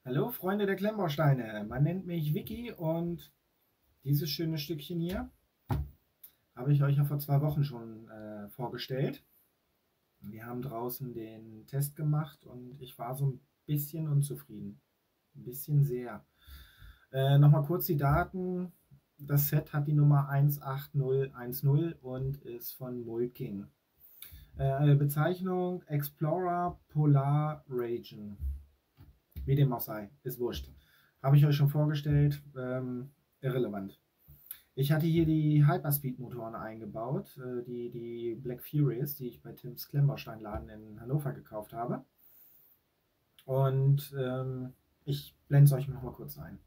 Hallo Freunde der Klemmbausteine, man nennt mich Vicky und dieses schöne Stückchen hier habe ich euch ja vor 2 Wochen schon vorgestellt. Wir haben draußen den Test gemacht und ich war so ein bisschen unzufrieden, ein bisschen sehr. Nochmal kurz die Daten, das Set hat die Nummer 18010 und ist von Mulking. Bezeichnung Explorer Polar Region. Wie dem auch sei, ist wurscht. Habe ich euch schon vorgestellt, irrelevant. Ich hatte hier die Hyperspeed-Motoren eingebaut, die Black Furies, die ich bei Tims Klemmbausteinladen in Hannover gekauft habe. Und ich blende es euch noch mal kurz ein.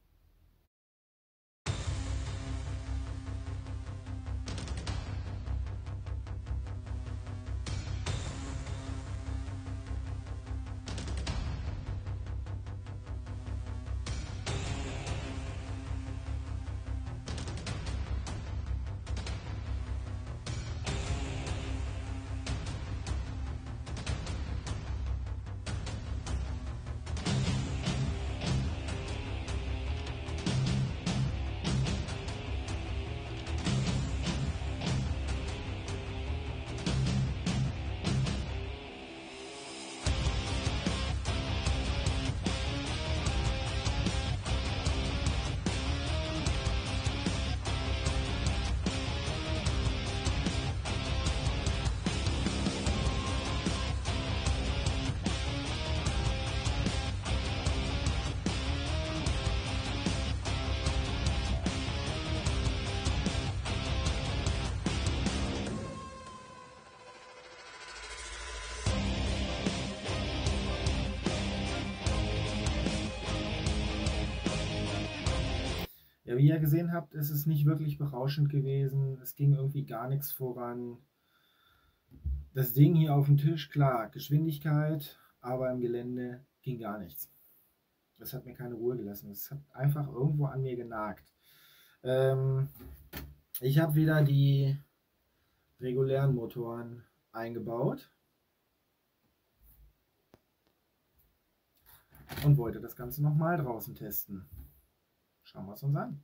Ja, wie ihr gesehen habt, ist es nicht wirklich berauschend gewesen. Es ging irgendwie gar nichts voran. Das Ding hier auf dem Tisch, klar, Geschwindigkeit, aber im Gelände ging gar nichts. Das hat mir keine Ruhe gelassen. Es hat einfach irgendwo an mir genagt. Ähm, Ich habe wieder die regulären Motoren eingebaut und wollte das Ganze nochmal draußen testen. Schauen wir es uns an.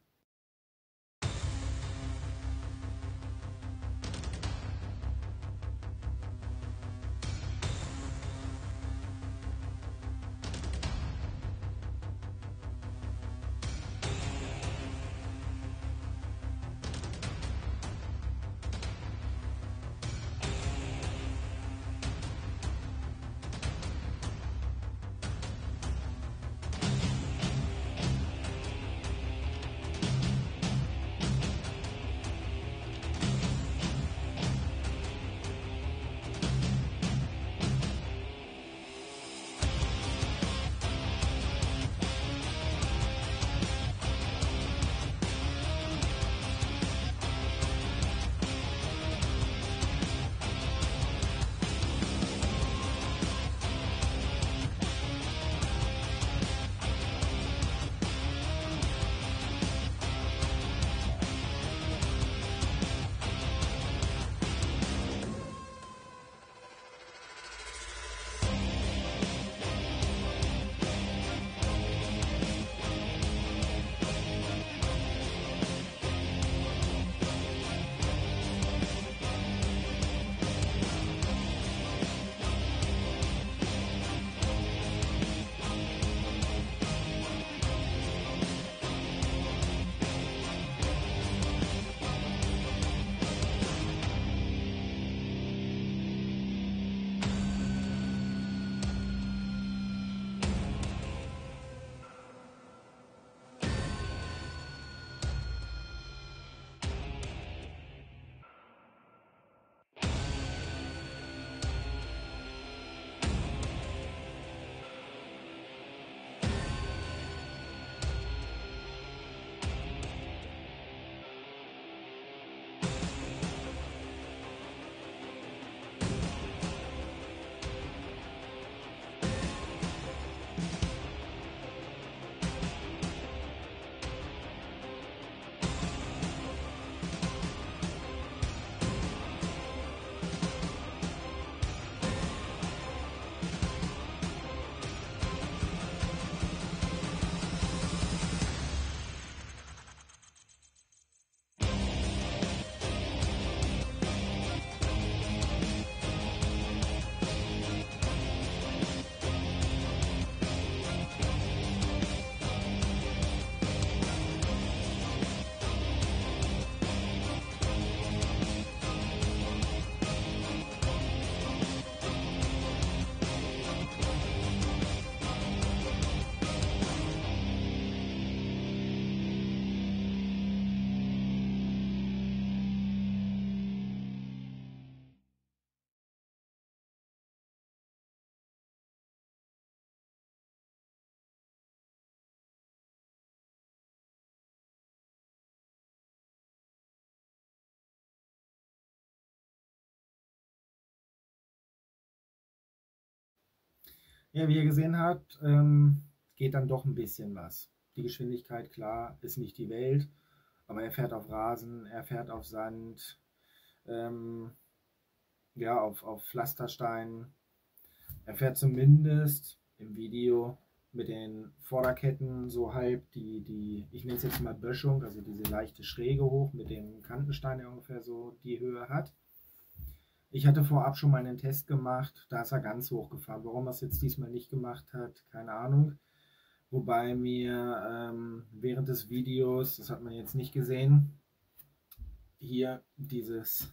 Ja, wie ihr gesehen habt, geht dann doch ein bisschen was. Die Geschwindigkeit, klar, ist nicht die Welt, aber er fährt auf Rasen, er fährt auf Sand, ähm, ja, auf Pflasterstein. Er fährt zumindest im Video mit den Vorderketten so halb ich nenne es jetzt mal Böschung, also diese leichte Schräge hoch mit dem Kantenstein, der ungefähr so die Höhe hat. Ich hatte vorab schon mal einen Test gemacht, da ist er ganz hoch gefahren. Warum er es jetzt diesmal nicht gemacht hat, keine Ahnung. Wobei mir während des Videos, das hat man jetzt nicht gesehen, hier dieses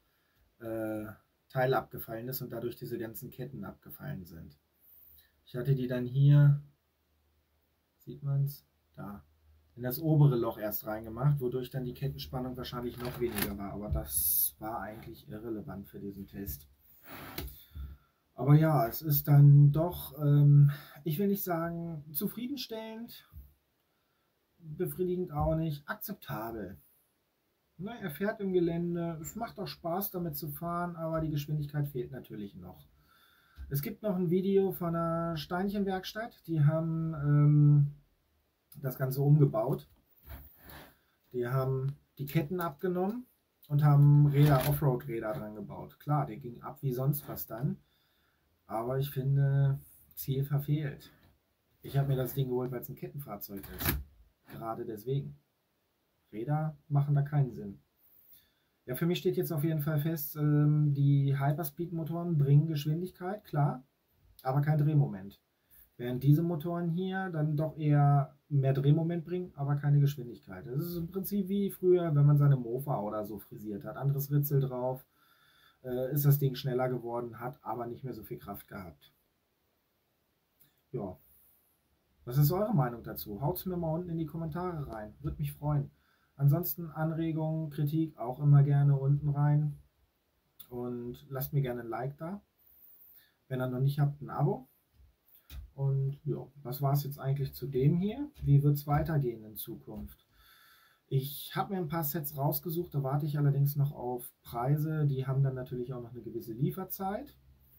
Teil abgefallen ist und dadurch diese ganzen Ketten abgefallen sind. Ich hatte die dann hier, sieht man es, da, in das obere Loch erst reingemacht, wodurch dann die Kettenspannung wahrscheinlich noch weniger war. Aber das war eigentlich irrelevant für diesen Test. Aber ja, es ist dann doch, ich will nicht sagen zufriedenstellend, befriedigend auch nicht, akzeptabel. Ne, er fährt im Gelände, es macht auch Spaß damit zu fahren, aber die Geschwindigkeit fehlt natürlich noch. Es gibt noch ein Video von einer Steinchenwerkstatt, die haben das Ganze umgebaut. Die haben die Ketten abgenommen und haben Offroad-Räder dran gebaut. Klar, der ging ab wie sonst was dann, aber ich finde, Ziel verfehlt. Ich habe mir das Ding geholt, weil es ein Kettenfahrzeug ist. Gerade deswegen. Räder machen da keinen Sinn. Ja, für mich steht jetzt auf jeden Fall fest, die Hyperspeed-Motoren bringen Geschwindigkeit, klar, aber kein Drehmoment. Während diese Motoren hier dann doch eher mehr Drehmoment bringen, aber keine Geschwindigkeit. Das ist im Prinzip wie früher, wenn man seine Mofa oder so frisiert hat. Anderes Ritzel drauf, ist das Ding schneller geworden, hat aber nicht mehr so viel Kraft gehabt. Ja, was ist eure Meinung dazu? Haut es mir mal unten in die Kommentare rein, würde mich freuen. Ansonsten Anregungen, Kritik auch immer gerne unten rein und lasst mir gerne ein Like da. Wenn ihr noch nicht habt, ein Abo. Und ja, was war es jetzt eigentlich zu dem hier? Wie wird es weitergehen in Zukunft? Ich habe mir ein paar Sets rausgesucht, da warte ich allerdings noch auf Preise. Die haben dann natürlich auch noch eine gewisse Lieferzeit.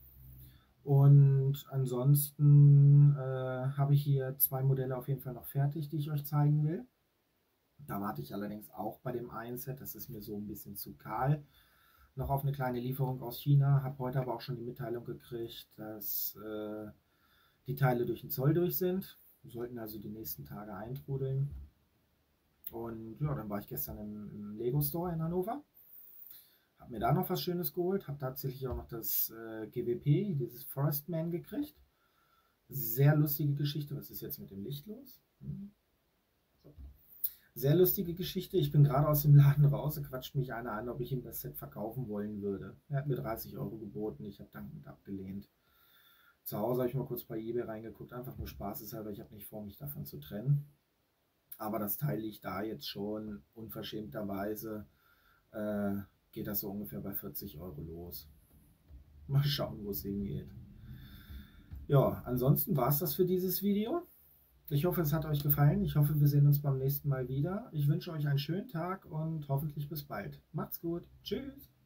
Und ansonsten habe ich hier 2 Modelle auf jeden Fall noch fertig, die ich euch zeigen will. Da warte ich allerdings auch bei dem einen Set, das ist mir so ein bisschen zu kahl, noch auf eine kleine Lieferung aus China. Habe heute aber auch schon die Mitteilung gekriegt, dass die Teile durch den Zoll durch sind. Sollten also die nächsten Tage eintrudeln. Und ja, dann war ich gestern im Lego Store in Hannover. Habe mir da noch was Schönes geholt. Habe tatsächlich auch noch das GWP, dieses Forestman gekriegt. Sehr lustige Geschichte. Was ist jetzt mit dem Licht los? Sehr lustige Geschichte. Ich bin gerade aus dem Laden raus. Da quatscht mich einer an, ob ich ihm das Set verkaufen wollen würde. Er hat mir 30 € geboten. Ich habe dankend abgelehnt. Zu Hause habe ich mal kurz bei eBay reingeguckt. Einfach nur spaßeshalber. Ich habe nicht vor, mich davon zu trennen. Aber das Teil liegt da jetzt schon unverschämterweise. Geht das so ungefähr bei 40 € los. Mal schauen, wo es hingeht. Ja, ansonsten war es das für dieses Video. Ich hoffe, es hat euch gefallen. Ich hoffe, wir sehen uns beim nächsten Mal wieder. Ich wünsche euch einen schönen Tag und hoffentlich bis bald. Macht's gut. Tschüss.